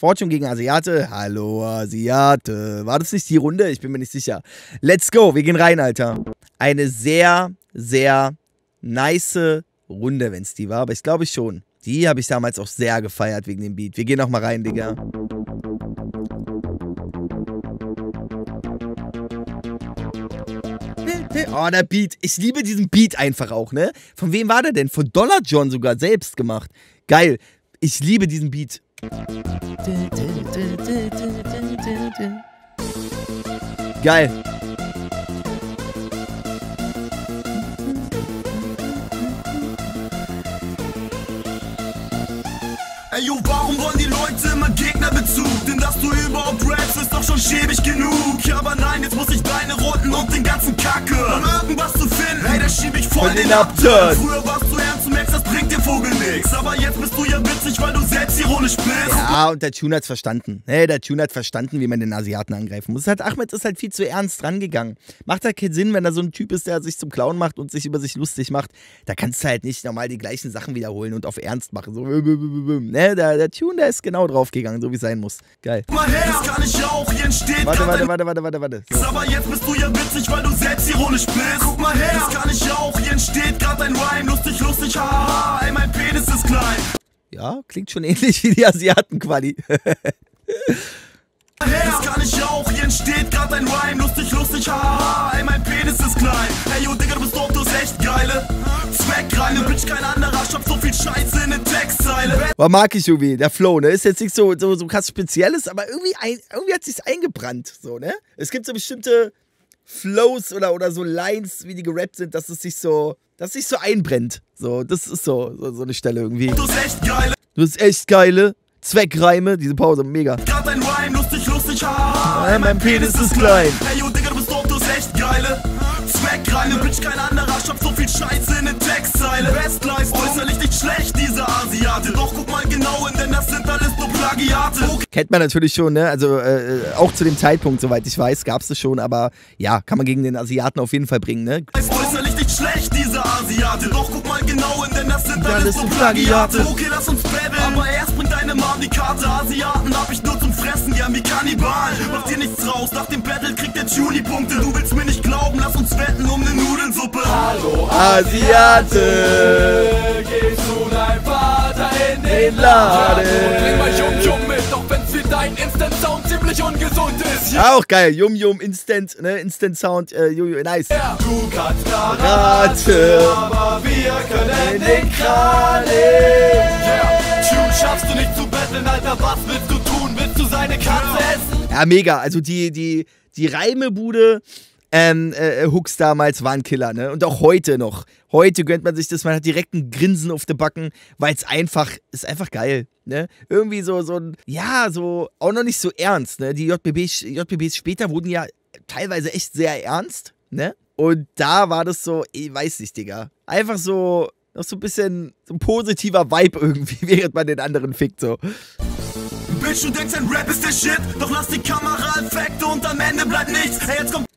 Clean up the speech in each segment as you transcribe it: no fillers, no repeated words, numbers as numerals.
Fortune gegen Asiate. Hallo, Asiate. War das nicht die Runde? Ich bin mir nicht sicher. Let's go. Wir gehen rein, Alter. Eine sehr, sehr nice Runde, wenn es die war. Aber ich glaube schon. Die habe ich damals auch sehr gefeiert wegen dem Beat. Wir gehen noch mal rein, Digga. Oh, der Beat. Ich liebe diesen Beat einfach auch, ne? Von wem war der denn? Von Dollar John sogar selbst gemacht. Geil. Ich liebe diesen Beat. Geil. Ey, yo, warum wollen die Leute immer Gegnerbezug? Denn dass du überhaupt rappst, ist doch schon schäbig genug. Ja, aber nein, jetzt muss ich deine Runden und den ganzen Kacke. Um irgendwas zu finden, hey, da schieb ich voll den Upturn. Früher warst du ernst und merkst, das bringt dir Vogel nix. Aber jetzt bist du ja witzig, weil du selbstironisch bist. Ja, und der Tune hat's verstanden. Hey, der Tune hat verstanden, wie man den Asiaten angreifen muss. Ahmed ist halt viel zu ernst rangegangen. Macht halt keinen Sinn, wenn er so ein Typ ist, der sich zum Clown macht und sich über sich lustig macht. Da kannst du halt nicht normal die gleichen Sachen wiederholen und auf Ernst machen. So, ne? Der Tune, der ist genau draufgegangen, so wie es sein muss. Geil. Mal her, das kann ich auch, hier entsteht. Warte. So. Aber jetzt bist du ja witzig, weil du selbstironisch bist. Guck mal her, das kann ich auch, hier entsteht grad ein Rhyme. Lustig, haha, ey, mein Penis ist klein. Ja, klingt schon ähnlich wie die Asiaten-Quali. Das kann ich auch, hier entsteht grad ein Rhyme. Lustig, haha, ey, mein Penis ist klein. Ey, yo, Digga, du bist doof, du hast echt geile Zweckreime, bitch, kein anderer, ich hab so viel Scheiße in der Textzeile. War mag ich irgendwie, der Flow, ne? Ist jetzt nicht so krass Spezielles, aber irgendwie hat sich's eingebrannt, so, ne? Es gibt so bestimmte Flows oder so Lines, wie die gerappt sind, dass es sich so einbrennt. So, das ist so eine Stelle irgendwie. Du hast echt geile. Du hast echt geile Zweckreime, diese Pause, mega. Grad ein Rhyme, lustig, haha, mein Penis ist klein. Ey, yo, Digga, du bist doof, du hast echt geile Zweckreime, bitch, kein anderer, ich hab so viel Scheiße in der Textzeile. Bestleistung, äußerlich nicht schlecht, diese Asiate. Doch guck mal genau hin, denn das sind alles nur Plagiate. Okay. Kennt man natürlich schon, ne? Also auch zu dem Zeitpunkt, soweit ich weiß, gab's es schon, aber ja, kann man gegen den Asiaten auf jeden Fall bringen, ne? Äußerlich nicht schlecht, diese Asiate. Doch guck mal genau hin, denn das sind alles nur Plagiate. Okay, lass uns babbeln, aber erst bringt deine Mom die Karte. Asiaten hab ich nur zum Fressen, gern wie Kannibalen. Macht dir nichts raus, nach dem Battle kriegt der Tune die Punkte. Du willst mir nicht glauben, lass uns wetten um ne Nudelsuppe. Hallo Asiate, gehst du dein Vater in den Laden. Bring mal Yum mit, doch wenn's für dein Instant-Sound ziemlich ungesund ist. Ja. Auch geil, Yum Instant, ne? Instant Sound, nice. Ja. Du kannst Rate, aber wir können den Kran nehmen. Yeah. Tune schaffst du nicht zu betteln, Alter, was willst du tun? Willst du seine Katze essen? Ja, mega, also die Reimebude, Hooks damals waren Killer, ne? Und auch heute noch. Heute gönnt man sich das, man hat direkt ein Grinsen auf den Backen, weil ist einfach geil, ne? Irgendwie so auch noch nicht so ernst, ne? Die JBBs später wurden ja teilweise echt sehr ernst, ne? Und da war das so, ich weiß nicht, Digga. Einfach so, noch so ein bisschen so ein positiver Vibe irgendwie, während man den anderen fickt, so. Bitch, du denkst, ein Rap ist der Shit, doch lass die Kamera-Effekte und am Ende bleibt nichts. Hey, jetzt kommt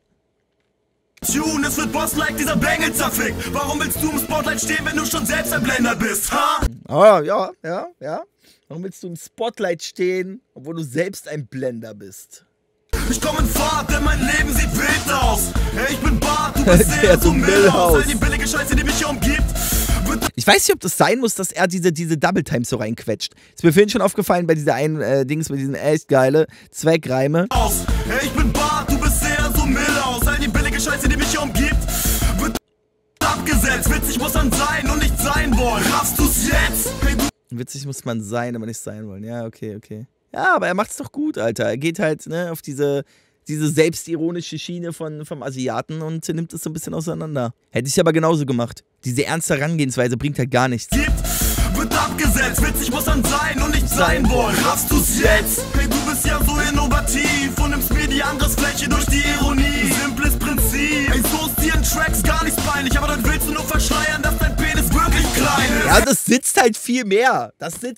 Tune, es wird Boss-like, dieser Bengel zerfickt. Warum willst du im Spotlight stehen, wenn du schon selbst ein Blender bist, ha? Ah, ja. Warum willst du im Spotlight stehen, obwohl du selbst ein Blender bist? Ich komm in Fahrt, denn mein Leben sieht wild aus. Hey, ich bin Bart, du bist sehr so Millhaus. All die billige Scheiße, die mich hier umgibt. Ich weiß nicht, ob das sein muss, dass er diese Double Times so reinquetscht. Ist mir vorhin schon aufgefallen bei dieser einen Dings, bei diesen echt geile Zweckreime. Hey, ich bin Bart, du bist sehr so Millhaus. All die billige Scheiße, die mich hier umgibt, wird abgesetzt. Witzig muss man sein und nicht sein wollen. Raffst du's jetzt? Hey, Witzig muss man sein, aber nicht sein wollen. Ja, okay. Ja, aber er macht's doch gut, Alter. Er geht halt, ne, auf diese selbstironische Schiene vom Asiaten und nimmt es so ein bisschen auseinander. Hätte ich aber genauso gemacht. Diese ernste Herangehensweise bringt halt gar nichts. Wird abgesetzt, witzig muss man sein und nicht sein wollen. Raffst du's jetzt? Hey, du bist ja so innovativ und nimmst mir die Angriffsfläche durch die Ironie. Simples Prinzip. Ey, so ist dir in Tracks gar nichts peinlich, aber dann willst du nur verschleiern, dass dein Penis wirklich klein ist. Ja, das sitzt halt viel mehr.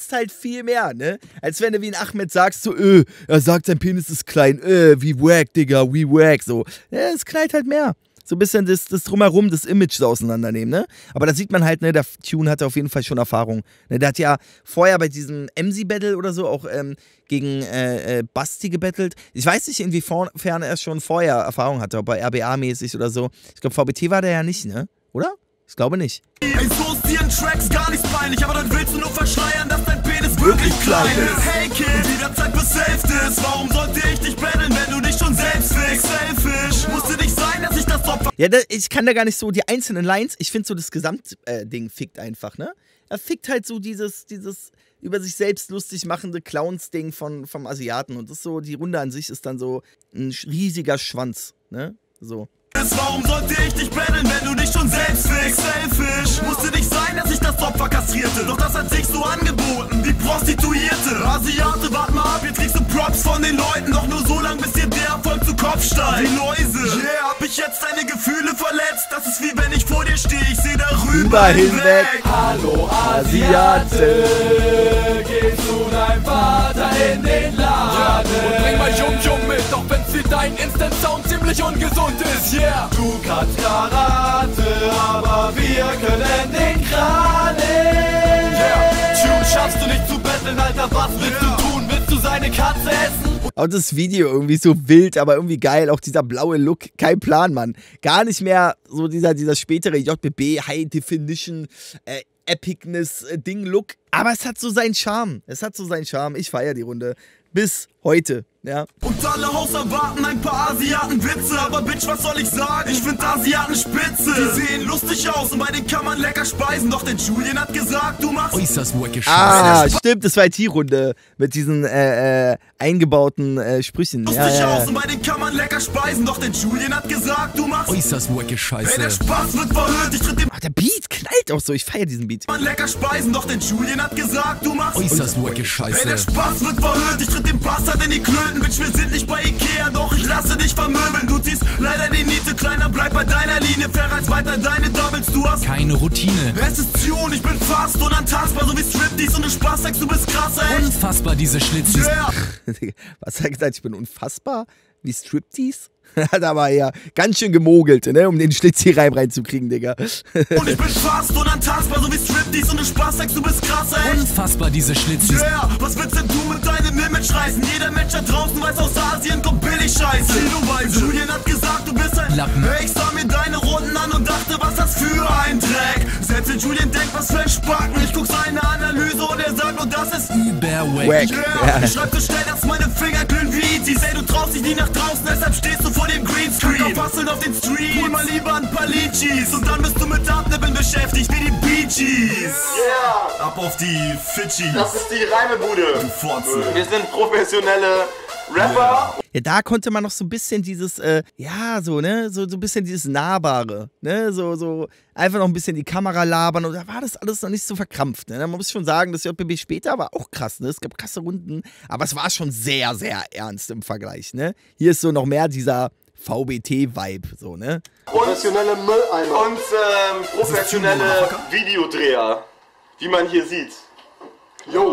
Ne? Als wenn du wie ein Ahmed sagst, so, er sagt, sein Penis ist klein, wie wack, Digga, wie wack, so. Ja, es knallt halt mehr. So ein bisschen das Drumherum, das Image so auseinandernehmen, ne? Aber da sieht man halt, ne, der Tune hatte auf jeden Fall schon Erfahrung. Ne, der hat ja vorher bei diesem MC-Battle oder so auch gegen Basti gebettelt. Ich weiß nicht, inwiefern er schon vorher Erfahrung hatte, ob bei RBA-mäßig oder so. Ich glaube, VBT war der ja nicht, ne? Oder? Ich glaube nicht. Ey, so ist dir in Tracks gar nichts peinlich, aber dann willst du nur verschleiern, dass dein Penis wirklich klein ist. Hey Kid, jederzeit bis Hälfte ist. Warum sollte ich dich battlen, wenn du dich schon selbst fickst? Selfish, musste nicht sein, dass ich das Opfer... Ja, ich kann da gar nicht so die einzelnen Lines, ich finde so das Gesamtding fickt einfach, ne? Er fickt halt so dieses über sich selbst lustig machende Clowns-Ding vom Asiaten und das ist so, die Runde an sich ist dann so ein riesiger Schwanz, ne? So. Warum sollte ich dich battlen, wenn du dich schon selbst fickst? Selfish, musste nicht sein, dass ich das Opfer kastrierte. Doch das hat sich so angeboten, wie Prostituierte. Asiate, wart mal ab, jetzt kriegst du Props von den Leuten. Doch nur so lang, bis dir der Erfolg zu Kopf steigt. Die Läuse, yeah, hab ich jetzt deine Gefühle verletzt? Das ist wie wenn ich vor dir stehe, ich seh darüber hinweg. Hallo Asiate, geh zu deinem Vater in den Laden und bring mal Jum mit, auch wenn für deinen Instant-Sound ziemlich ungesund ist, yeah. Du kannst Karate, aber wir können den Kranen. Yeah, Tune schaffst du nicht zu betteln, Alter, was willst du tun? Willst du seine Katze essen? Auch das Video irgendwie so wild, aber irgendwie geil. Auch dieser blaue Look, kein Plan, Mann. Gar nicht mehr so dieser spätere JBB High Definition Epicness-Ding-Look. Aber es hat so seinen Charme. Ich feiere die Runde. Bis heute, ja. Und alle Haus erwarten ein paar Asiaten-Witze. Aber Bitch, was soll ich sagen? Ich find Asiaten spitze. Die sehen lustig aus und bei denen kann man lecker speisen. Doch der Julian hat gesagt, du machst äußerst wacky Scheiße. Ah, stimmt, das war IT-Runde mit diesen eingebauten Sprüchen. lustig aus und bei denen kann man lecker speisen. Doch der Julian hat gesagt, du machst Äußerst wacky Ey, der Scheiße. Spaß wird verhöhnt. Ich tritt dem Ach, der Beat knallt auch so, ich feiere diesen Beat. Mann lecker speisen. Doch der Julian hat gesagt, du machst Äußerst wacky Ey, der Scheiße. Spaß wird verhöhnt. Ich tritt dem Bastard in die Klöten. Bitch, wir sind nicht bei Ikea, doch ich lasse dich vermöbeln. Du ziehst leider die Niete kleiner, bleib bei deiner Linie. Verreiz weiter deine Doubles, du hast Keine Routine. Es ist Tune, ich bin fast unantastbar, so wie Striptease und du Spaß sagst, du bist krass, ey. Unfassbar diese Schlitzis. Yeah. Was hat er gesagt? Ich bin unfassbar? Wie Striptease? Hat aber ja ganz schön gemogelt, ne? Um den Schlitz hier reinzukriegen, Digga. Und ich bin fast unantastbar, so wie Striptease und du Spaß sagst, du bist krass, ey. Unfassbar diese Schlitzis. Yeah, was willst denn du mit deinem Image reißen? Jeder Mensch da draußen weiß, aus Asien kommt billig Scheiße. Kiloweise. Julian hat gesagt, du bist ein Lappen. Hey, ich sah mir deine Runden an und dachte, was das für ein Dreck. Selbst wenn Julian denkt, was für ein Spacken. Ich guck seine Analyse und er sagt, und das ist Überwack. Wack. yeah. Ich schreib so schnell, dass meine Finger glühen wie Itis. Ey, du traust dich nie nach draußen, deshalb stehst du vor dem Greenscreen. Fasseln auf den Street, hol mal lieber ein paar Litchis. Und dann bist du mit Abnippeln beschäftigt wie die Bee Gees. Yeah, Ab auf die Fidschis. das ist die Reimebude. Du Fotze. Wir sind professionelle Rapper. Ja, da konnte man noch so ein bisschen dieses, ja, so, ne, so ein bisschen dieses Nahbare, ne, so einfach noch ein bisschen die Kamera labern und da war das alles noch nicht so verkrampft, ne. Man muss schon sagen, das JBB später war auch krass, ne, es gab krasse Runden, aber es war schon sehr, sehr ernst im Vergleich, ne. Hier ist so noch mehr dieser VBT-Vibe, so, ne. Professionelle Mülleimer. Und professionelle Videodreher. Wie man hier sieht. Jo.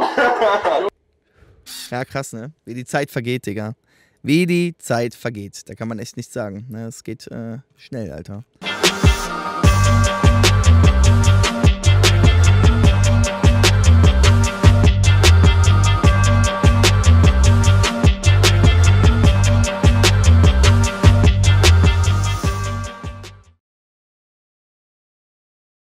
Ja, krass, ne? Wie die Zeit vergeht, Digga. Wie die Zeit vergeht. Da kann man echt nichts sagen. Ne? Es geht schnell, Alter.